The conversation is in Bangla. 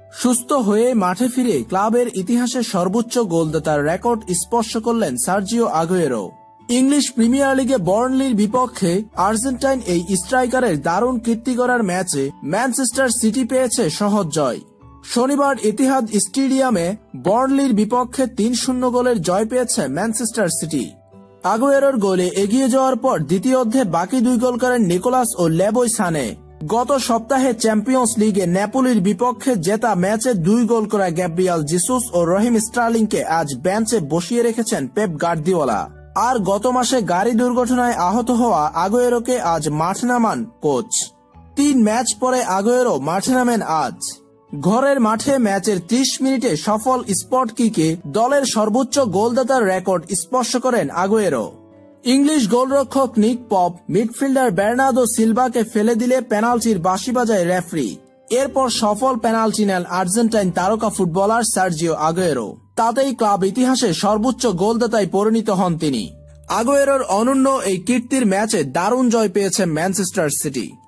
সুস্থ হয়ে মাঠে ফিরে ক্লাবের ইতিহাসে সর্বোচ্চ গোলদাতার রেকর্ড স্পর্শ করলেন সার্জিও আগুয়েরো। ইংলিশ প্রিমিয়ার লিগে বার্নলির বিপক্ষে আর্জেন্টাইন এই স্ট্রাইকারের দারুণ কীর্তি করার ম্যাচে ম্যানচেস্টার সিটি পেয়েছে সহজ জয়। শনিবার ইতিহাদ স্টেডিয়ামে বার্নলির বিপক্ষে ৩-০ গোলের জয় পেয়েছে ম্যানচেস্টার সিটি। আগুয়েরোর গোলে এগিয়ে যাওয়ার পর দ্বিতীয়ার্ধে বাকি ২ গোল করেন নিকোলাস ও লেবয় সানে। গত সপ্তাহে চ্যাম্পিয়ন্স লিগে নেপোলির বিপক্ষে জেতা ম্যাচে ২ গোল করা গ্যাব্রিয়েল জিসুস ও রহিম স্টার্লিংকে আজ বেঞ্চে বসিয়ে রেখেছেন পেপ গার্দিওলা। আর গত মাসে গাড়ি দুর্ঘটনায় আহত হওয়া আগুয়েরোকে আজ মাঠে নামান কোচ। ৩ ম্যাচ পরে আগুয়েরো মাঠে নামেন আজ। ঘরের মাঠে ম্যাচের ৩০ মিনিটে সফল স্পট কিকে দলের সর্বোচ্চ গোলদাতার রেকর্ড স্পর্শ করেন আগুয়েরো। ইংলিশ গোলরক্ষক নিক পপ মিডফিল্ডার বের্নার্দো সিলভাকে ফেলে দিলে পেনাল্টির বাঁশি বাজায় রেফারি। এরপর সফল পেনাল্টি নেন আর্জেন্টাইন তারকা ফুটবলার সার্জিও আগুয়েরো। তাতেই ক্লাব ইতিহাসে সর্বোচ্চ গোলদাতায় পরিণত হন তিনি। আগুয়েরোর অনন্য এই কীর্তির ম্যাচে দারুণ জয় পেয়েছে ম্যানচেস্টার সিটি।